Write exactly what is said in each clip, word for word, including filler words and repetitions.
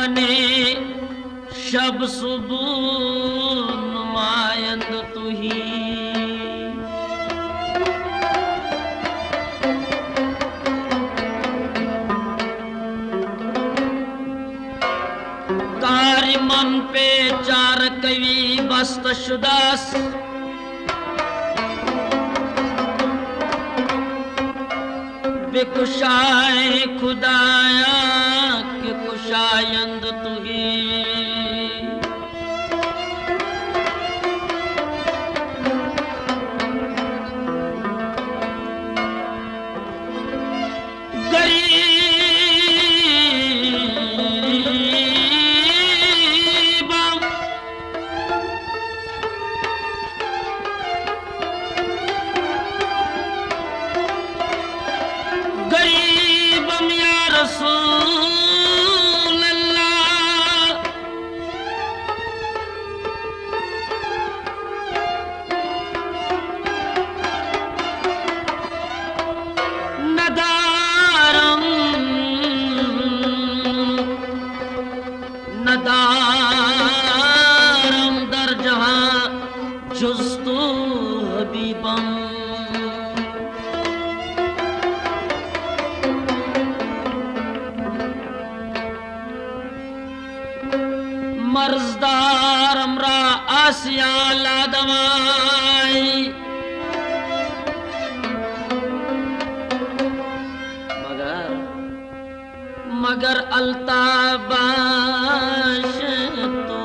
जाने शब सुबह नुमायंद तू ही। कारी मन पे चार कवि बस्त शुदास, बेकुशाए खुदाया के कुशायंद तू ही। नदारम दर जहां जुस्तु हबीबम। मर्जदार अमरा आसिया लादवाई, मगर मगर अल्ताबाश तो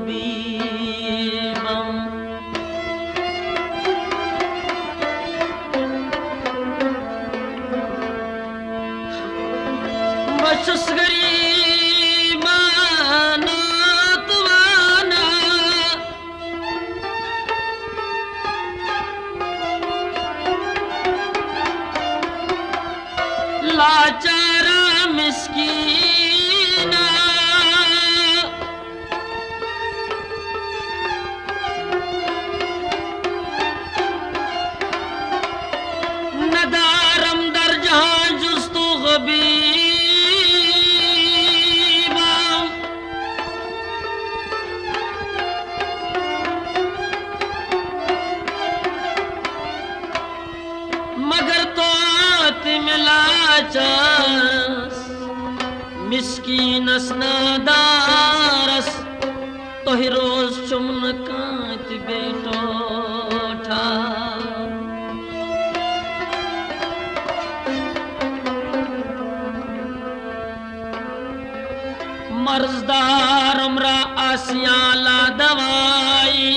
तबीबम। बशुसगरी लाचारा मिस्कीना, नदारम दर जहां जुस्तु गबीबा। मगर तो मिला चास मिस्कीनस नादारस, तो ही रोज चुमन कांत बेटो ठा। मर्जदार अमरा आसिया ला दवाई,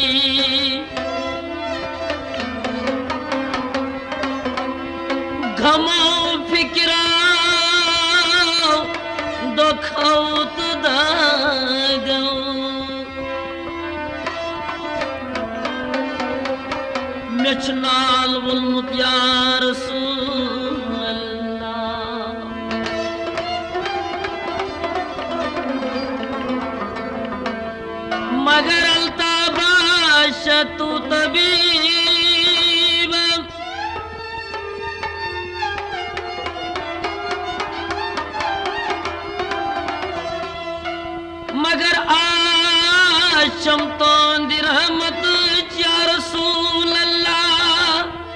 घमो फिक्रा दुखौत दागो। मिचनाल वुलमुत या रसूल अल्लाह। मगर अल्ताबाश तू तबीब, मगर आशम तो रहमत या रसूल अल्लाह।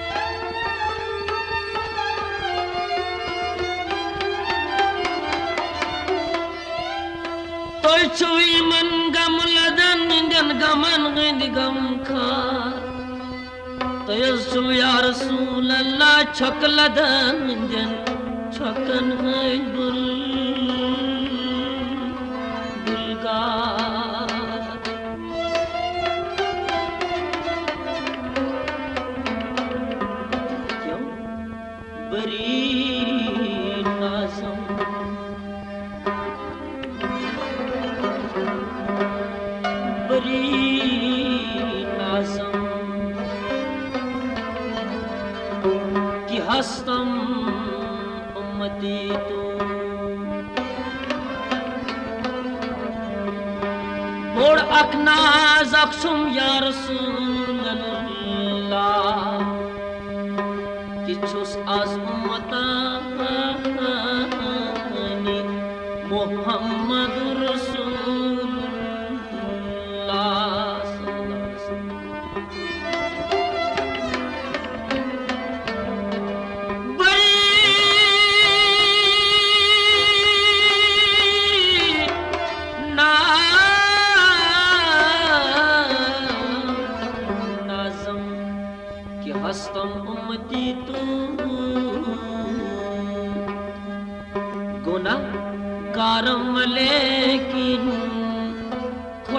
तो छुई मन गम लदन इंदन गमन गिंद गम खार, तो यसु या रसूल अल्लाह छक लदन इंदन छकन है बुल क्यों बरी नाज़म बरी नाज़म कि हस्तम उम्मती तो बोड़ अकनाज अक्सुम या रसूल अल्लाह। कि छुस आज उम्मतानी मोहम्मद रसूल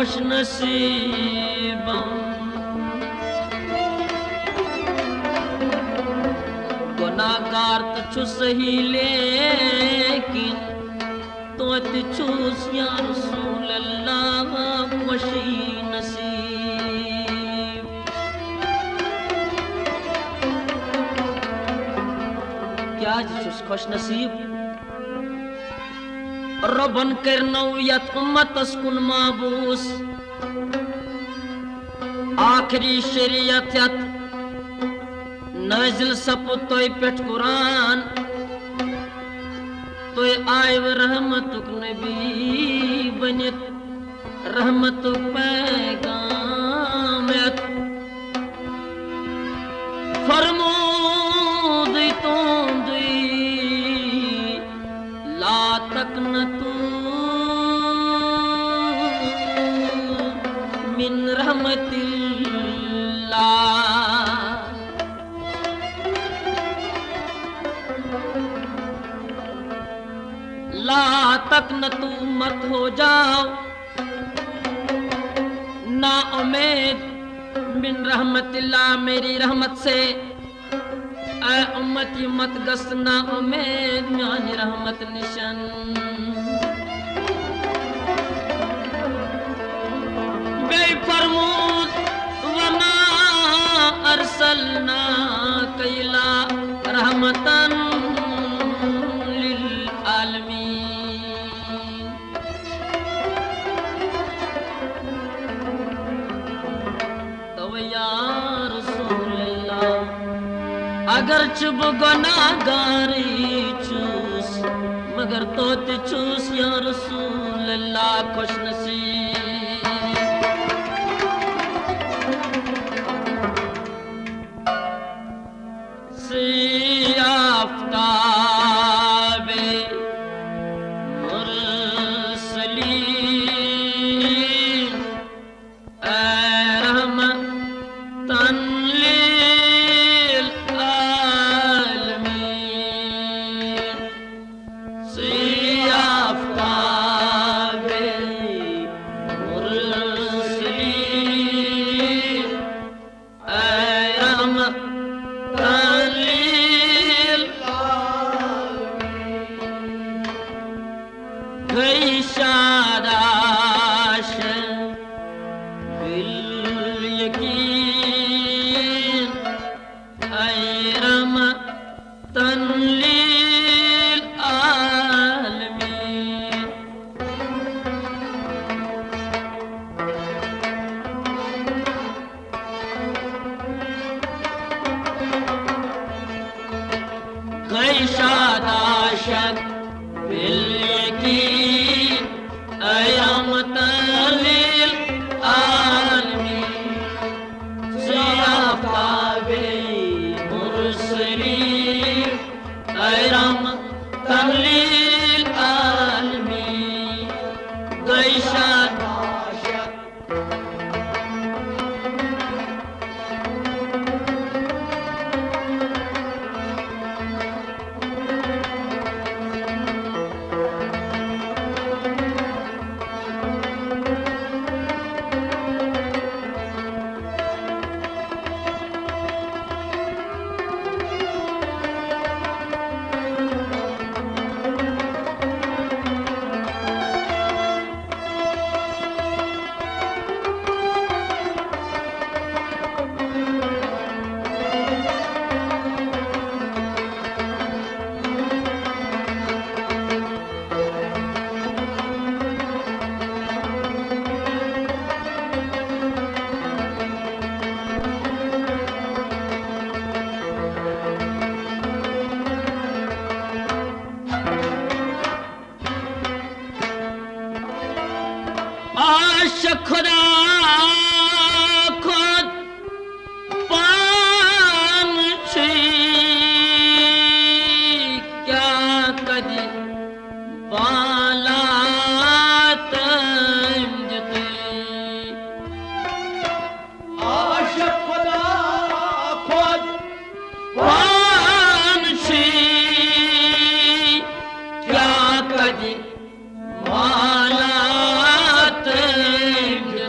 खुश नसीबा गुनाहगार तो छु सही लेकिन तो चूस या रसूल अल्लाह खुशी नसीब। क्या चुस खुश नसीब रबन करनौ यत उम्मत अस्कुन माबूस आखिरी शरीयत यत नाजिल सपुत तोय पेट कुरान तोय आयव रहमतुक नबी बनित रहमतुक पैगाम यत फरमूद तुंदी ला तकनतु मिन रहमतिल्लाह ला तक न तू मत हो जाओ ना उम्मीद मिन रहमतिल्लाह मेरी रहमत से ऐ उम्मती मत गस ना उम्मीद म्यानी रहमत निशन बेफरमूद वमा अरसलना कैला रहमतन अगर चुब गुनाहगारी चूस मगर तो ते चूस या रसूल अल्लाह खुश नसीब। सियाफ्ताबे मुरसलीन ऐ रहमतन खुदा खुद पान छी क्या कदी बालात जते आश खुदा खुद पान छी क्या कदी बालात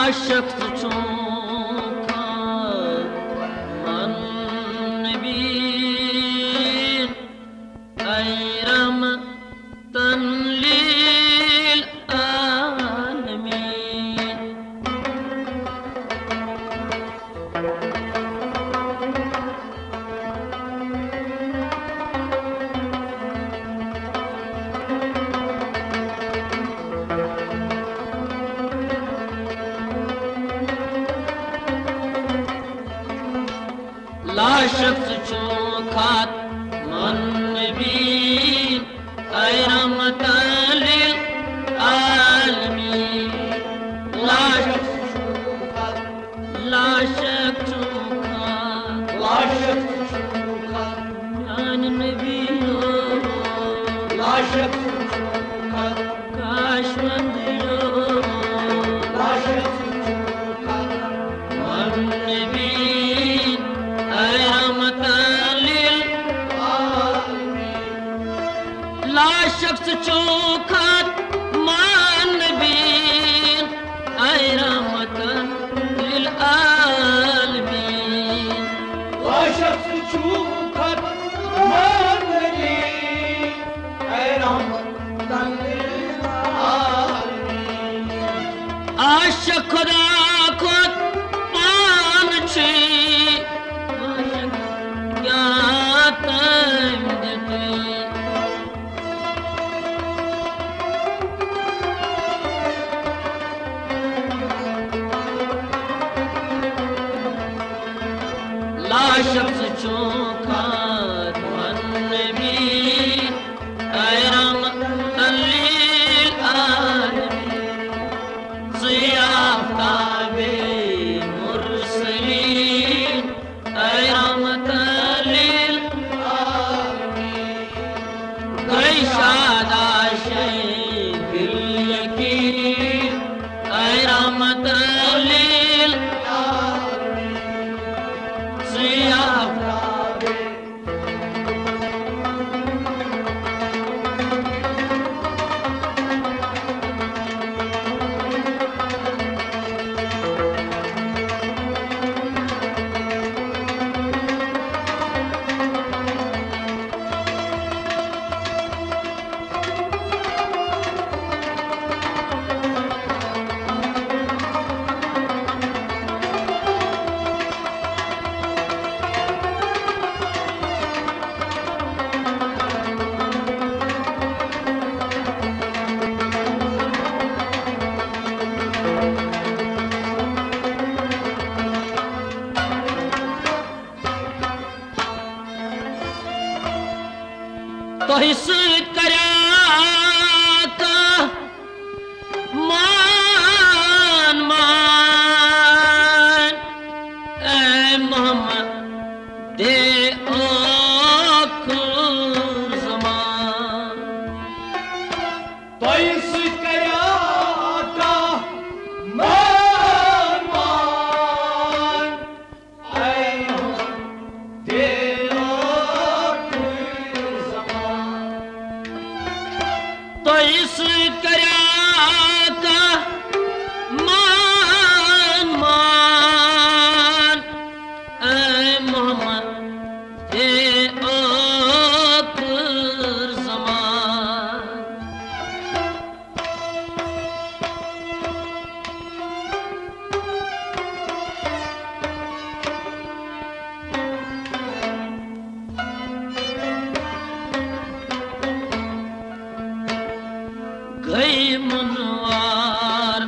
शख्स चौंका मन नबीर ऐ रहमतन लिल आलमीन। ला शख्स चौंका मन नबीर ऐ रहमतन लिल आलमीन। ला शख्स चौंका ला शख्स चौंका ला शख्स चौंका मान नबी हो ला शख्स चौंका काशवंद हो ला शख्स चौंका मन नबी ला शख्स चौंका मान नबीर ऐ रहमतन लिल आलमीन। ला शख्स चौंका मान नबीर ऐ रहमतन लिल आलमीन। आशिक खुदा खुद मान छी क्या तम देती। ला शख्स चौंका मन नबीर ऐ रहमतन लिल आलमीन। ज़िया-फ़ताबे मुरसलीन ऐ रहमतन लिल आलमीन। गई शादाशे दिल यकीन ऐ रहमतन लिल आलमीन। ज़िया-फ़ताबे तोहिस करया मान मान ऐ मोहम्मद दे आखिर ज़मान। तोहिस करया मान मान ऐ मोहम्मद दे तो इस करया का मान मान ऐ मोहम्मद दे आखिर ज़मान। गई मुनवार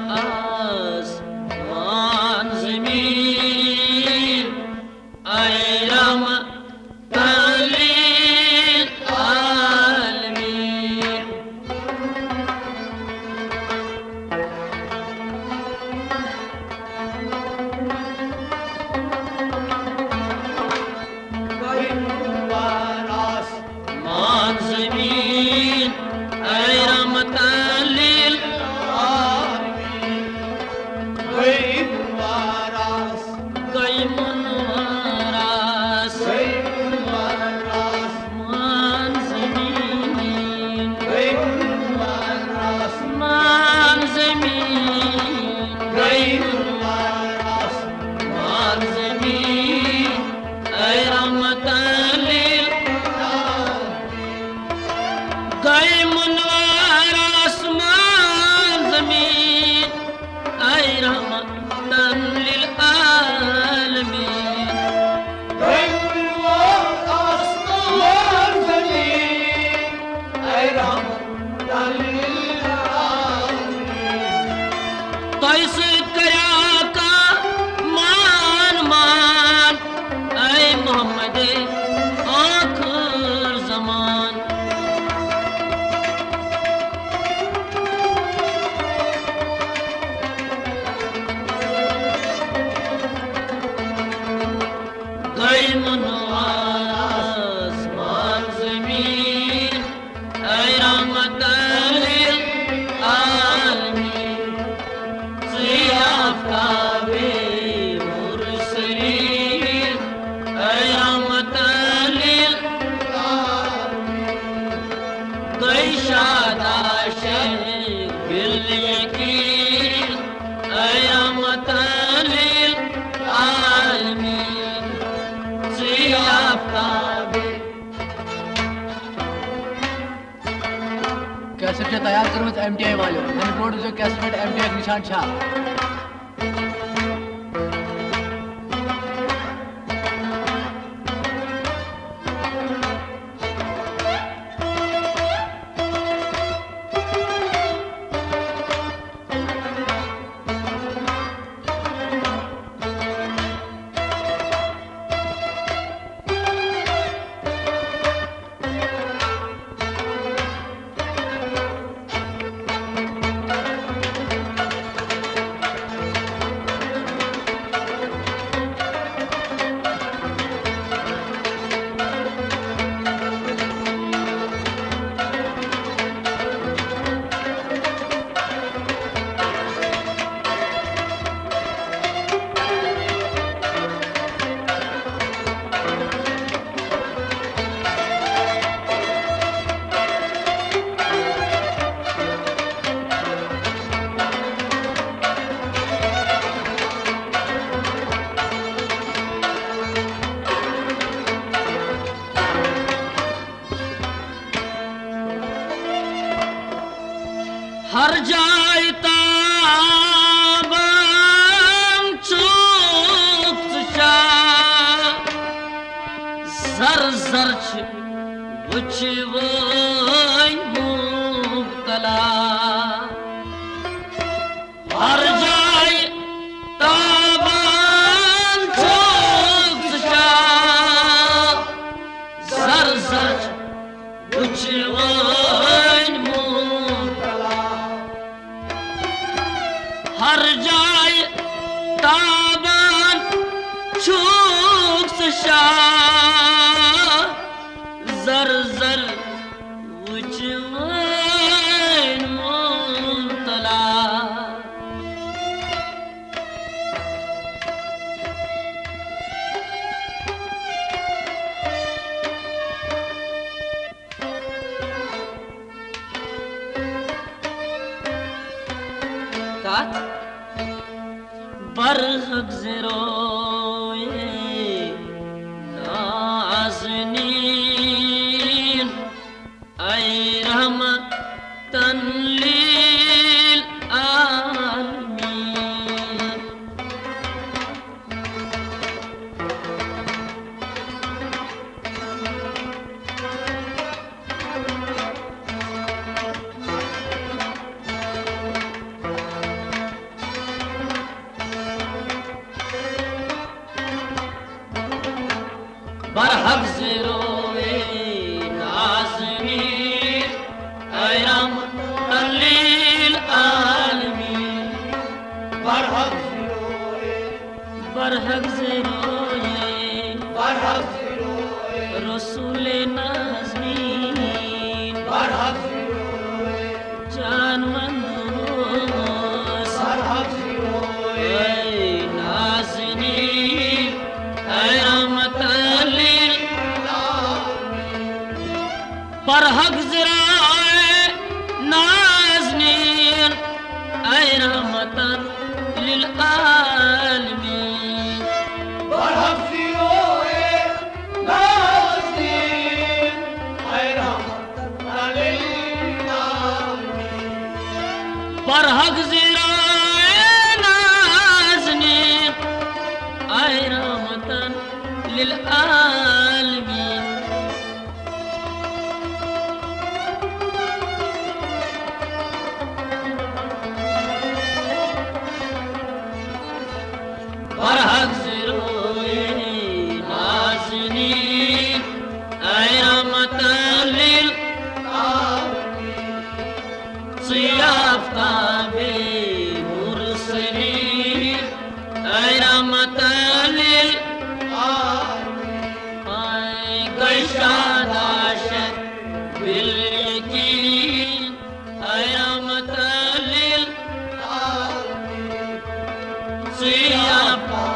गए मुनवर आसमान ज़मीन ऐ रहमतन लिल आलमीन गए मुनवर आसमान ज़मीन ऐ रहमतन लिल आलमीन तैस कया का मान मान ऐ मोहम्मद आखिर ज़मान गए मुनवर आसमान ज़मीन ऐ रहमतन लिल आलमीन ज़ियाफ़ताबे मुरसलीन ऐ रहमतन लिल आलमीन गए शादाशे बिल यकीन ऐ रहमतन लिल आलमीन ज़ियाफ़ताबे। कैसेट तैयार कर्मच एम टी आई वालों मैंने producer cassette M T I Nishan Shah हर जाय ताबम चुप चा जर जर वुच वोय मुब्तला हर जाय ताबम चुप चा जर जर वुच वोय मुब्तला हर जाय ताबन छूक शाह जर जर उचवान मुतला कात बरहक ज़रोए नाज़नीन ऐ रहमतन लिल आलमीन बरहक ज़रोए नाज़नीन ऐ रहमतन लिल आलमीन बरहक ज़रोए बरहक ज़रोए बरहक ज़रोए रसूले नाज़नीन बरहक ज़रोए जानवंदोस बरहक ज़रोए ऐ नाज़नीन ऐ रहमतन लिल बरहक ज़रोए नाज़नीन ऐ रहमतन लिल आलमीन बरहक ज़रोए नाज़नीन ऐ रहमतन लिल برحق زراعي نازني أي رحمة للعالمين برحق زراعي نازني أي رحمة للعالمين صيافة بمرسلين أي رحمة للعالمين أي قشاد عشق باليقين أي رحمة للعالمين صيافة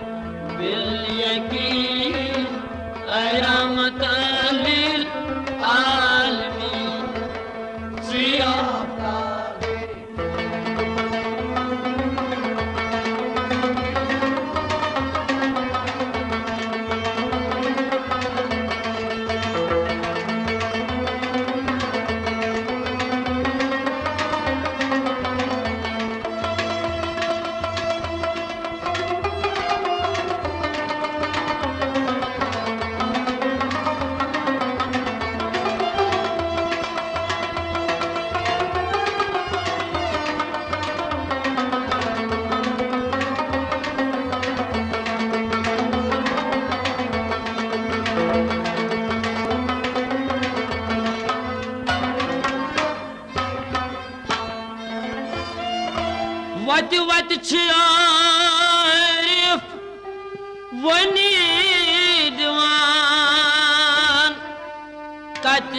باليقين أي رحمة للعالمين वत वत आरिफ वनी दिवान कत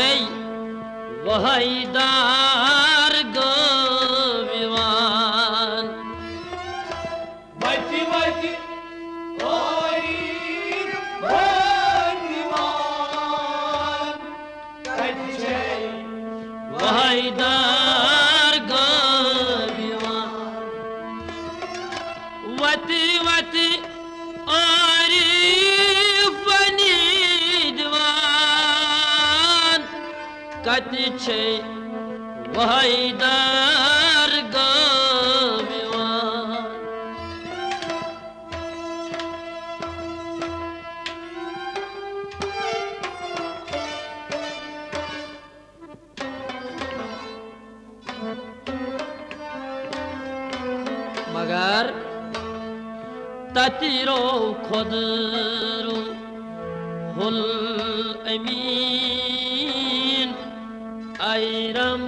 वहीदार गोविवान वत वत आरिफ वनीवान कत वहीदार गोविवान वत वत आरिफ वनी दिवान कत वहीदार गोविवान मगर ततिरो खुदरो हुल अमीन ऐरम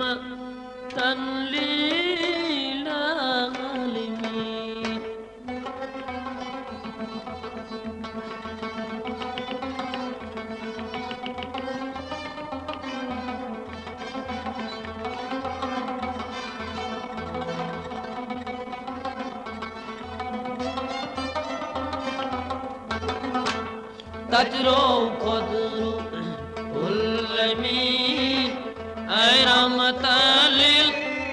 तनलील आलिमीन तजरो खुदरो हुल अमीन रहमत लिल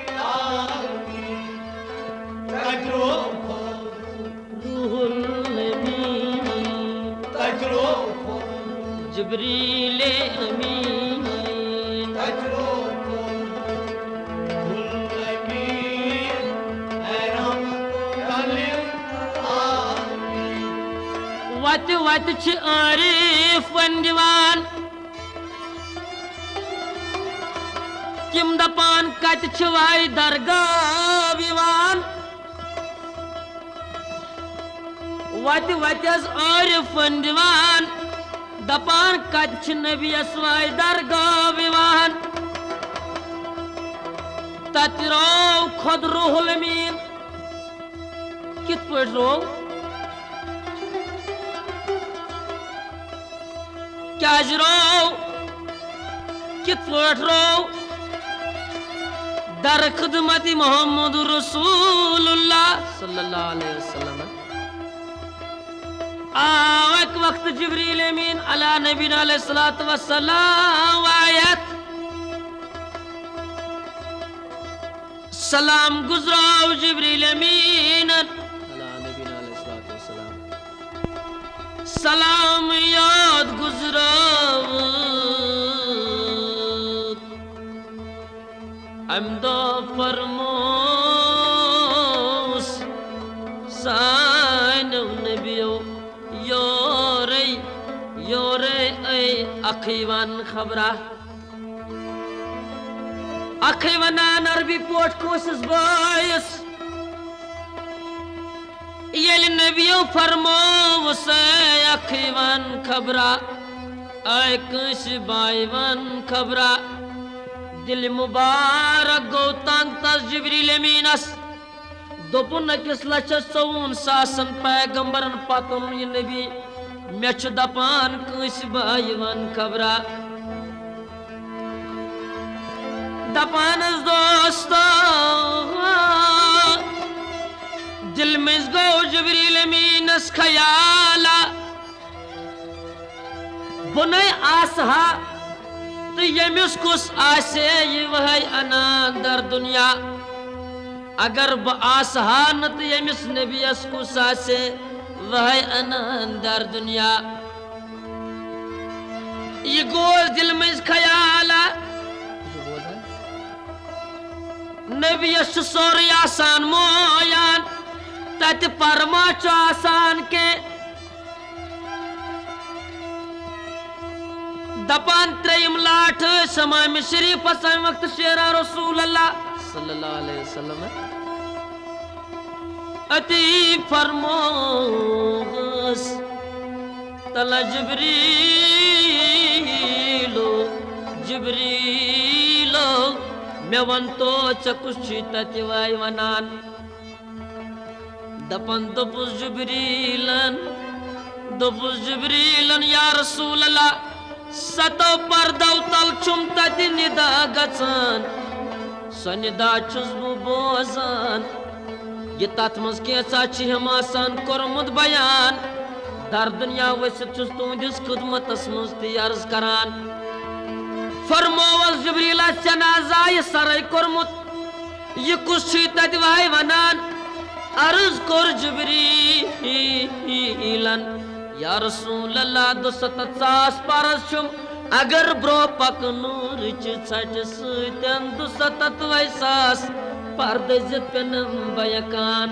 तजरो रूहुल अमीन तजरो जिब्रील अमीन तजरो हुल अमीन रहमत लिल आलमीन वत वत छ आरिफ वंदिवान किम दपान कत छवाई दरगाह विवान वत वतस आरिफ वंदिवान दपान कत छ नबी असवाई दरगाह विवान ततरो खुद रूहुल अमीन कित पट रो क्या रो कित पट रो दर खिदमती मोहम्मद रसूलुल्लाह सल्लल्लाहु अलैहि वसल्लम आक वक्त जिब्रील अमीन अला नबीना अलैहिस्सलातु वस्सलाम आयत सलाम गुजराओ जिब्रील अमीन अला नबीना अलैहिस्सलातु वस्सलाम सलाम याद गुजराओ अमदो फरमोस सान नबियो योरे योरे ऐ अखीवन खबरा अखीवन अरबी पोट कोशिश बायस येल नबियो फरमोस अखीवन खबरा ऐ कश बायवन खबरा दिल मुबारक गो तंग तस जिब्रील अमीनस दोपुन अकिस लक्षस चौवन सासन पैगंबरन पतन ये नबी मे छु दपान कस बायवन खबरा दपानस दोस्तो दिल में गो जिब्रील अमीनस ख्याला बुने आसहा तो यमिस कुस आसे ये वह अनान दर दुनिया अगर ब आसहा न तो यमिस नबियस कुस आसे वह अनान दर दुनिया ये गोल दिल में ख्याल नबियस सोर आसान मोयान तत परमा चो आसान के दपान त्रयम लाठ समाम शरीफ समय वक्त शेरा रसूल अल्लाह सल्लल्लाहु अलैहि वसल्लम अति फरमोस तला जिब्रीलो जिब्रीलो मे वन तो चकुशी ततिवाय वनान दपन दोपुस जिब्रीलन दोपुस जिब्रीलन या रसूल अल्लाह सतो पर्दो तल छुम तति निदा गचान सो निदा छुस बु बोजान ये तथ मज कैसा हम आसान कोरमुत बयान दर दुनिया वसित छुस तुंदिस खिदमतस मज ते अर्ज करान फरमोवस जिब्रील जनाजा ये सरय कोरमुत ये कुछ तत वह वनान अर्ज कोर जिब्रीलन या रसूल अल्लाह दुसत सास परस छुम अगर ब्रो पक नूर छट सतन दुसत वैसास पर्द पेनम बयकान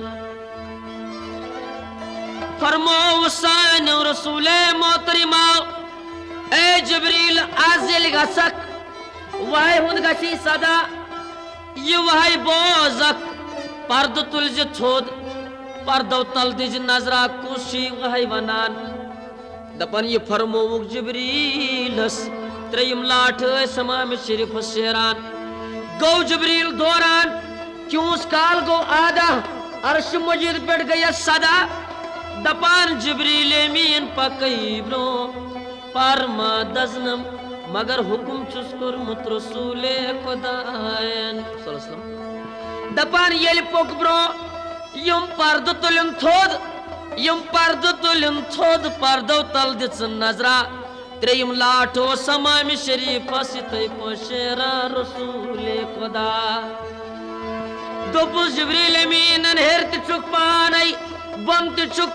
फरमो हुसैन रसूल मोहतरमा ए जिब्रील आजिल गसक वह हुन गसी सदा ये वह बोजक पर्द तुलज थोद पर्दो तल दिज नजरा कुशी वह वनान दपन ये फरमोवुक जिब्रीलस त्रेयम लाठ समाम शरीफ शेरान गो जिब्रील दौरान क्यों काल गो आधा अर्श मजीद पे गया सदा दपान जिब्रील मीन पकई ब्रो परमा दजनम मगर हुकुम चुस कोरमुत रसूल खुदायन दपान येल पोक ब्रो यम पर्द तुलन थोद यम पर्द तुलन थोद पर्दो तल दिस नजरा त्रेयम लाठो समाम शरीफ सितै पोशेरा रसूल खुदा दोपुस जिब्रील मीन हेर ते चुक पानै बम ते चुक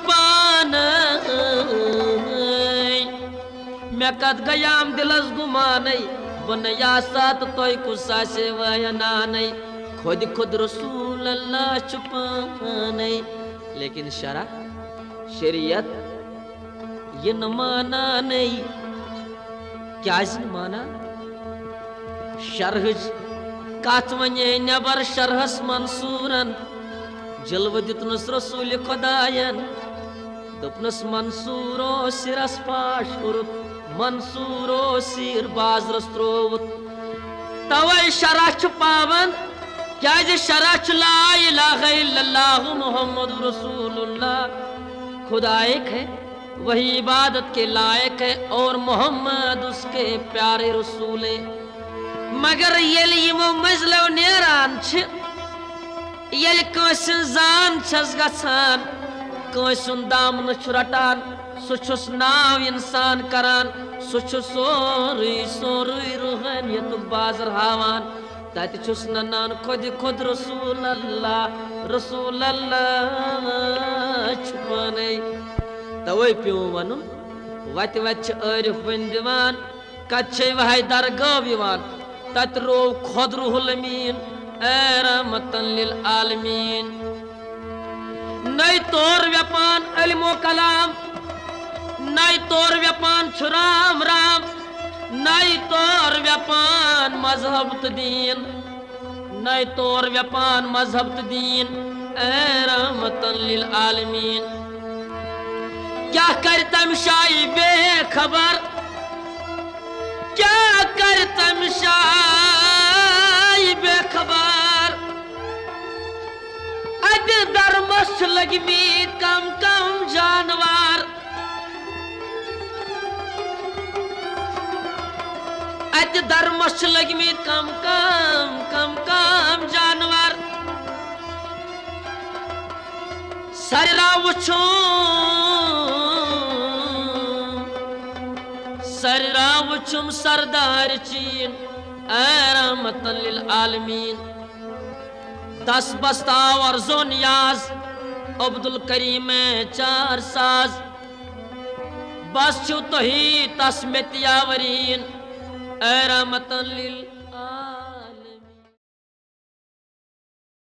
पानै मैं कद गयाम दिलस गुमानै बनया सात तोय कुसा से वयनानै खुद खुद रसूल अल्लाह छुपानै लेकिन शरा शरीयत ये न माना नहीं क्या न माना शरह कत वने नबर शरहस मंसूरन जलव दितनस रसूल खुदायन दोपनस मंसूरो सिरस पाश कुरुत मंसूरो सिर बाजरस त्रोवत तवै शरह छु पावन क्या जे शरह छु ला इलाहा इल्लल्लाह मुहम्मद रसूलुल्लाह खुदा एक है वही इबादत के लायक है और मोहम्मद उसके प्यारे रसूल है मगर येल यमो मजलो नेरान छ येल कंसन जान छस गसान कंसन दामन छु रटान सु छुस नाव इंसान करान सु छु सोरी सोरी रूहानियत बाजर हावान तत छुस ननान खुद खुद रसूल अल्लाह रसूल अल्लाह छुपाने तवे प्यो वन वत वत आरिफ बन दिवान कच्छे वह दरगाह विवान तत रो खुद रुहुल अमीन ए रहमतन लिल आलमीन नई तोर व्यापान इल्मो कलाम नई तोर व्यापान छुराम राम नई तोर व्यापान मजहब दीन नई तोर व्यापान मजहब दीन ए रहमतन लिल आलमीन क्या करतम शाही बेखबर क्या करतम शाही बेखबर अद दरमस लगमी कम कम जानवर अद दरमस लगमी कम कम कम कम जानवर सररा वुछो सररा वुछुम सरदार चीन ए रहमतन लिल आलमीन दस बस्ता और जो नियाज अब्दुल करीम चार साज बस छु तो ही तस्मित यावरीन ए रहमतन लिल